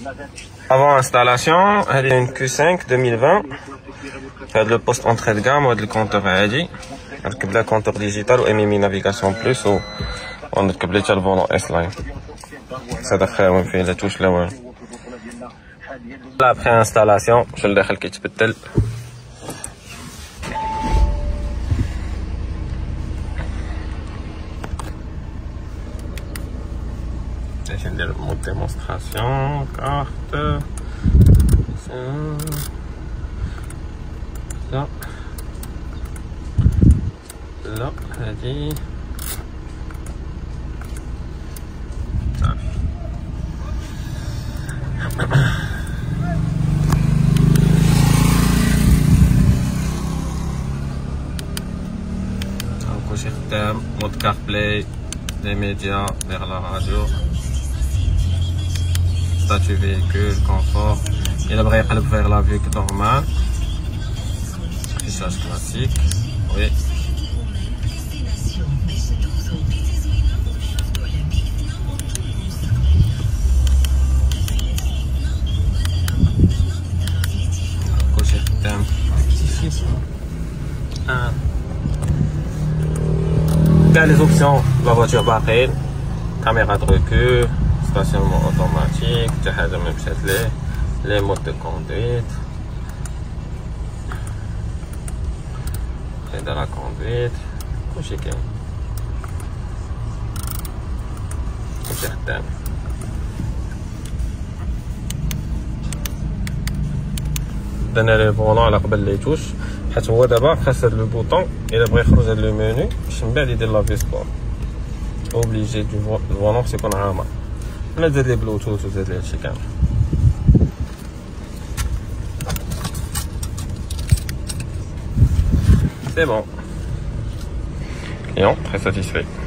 Avant installation, elle est une Q5 2020. Fait le poste entrée de gamme ou le compteur عادي. نركب لها compteur digital و MMI navigation plus و ونركب لها le volant S-Line. هذا خير وين فيه لا توش لا والو. لا après installation شو الداخل كيتبدل. Je vais faire une démonstration, carte, ça, là, allez, ça. Donc, j'ai fait mode CarPlay, les médias vers la radio. Statut véhicule, confort. Il devrait aller vers la vue normale. Affichage classique. Oui. Cocher thème. Dans les options, la voiture barrée, caméra de recul. Stationnement automatique, les modes de conduite, et de la conduite, donner le volant على قبل لي توش حيت هو دابا خاص هاد لو بوطون الا بغى يخرج هاد لو مينو باش من بعد يدير لا في سبور اوبليجي دو الفولون خص يكون عامر ولا زاد لي بلوتوث وزاد لي هادشي كامل. C'est bon. Client très satisfait.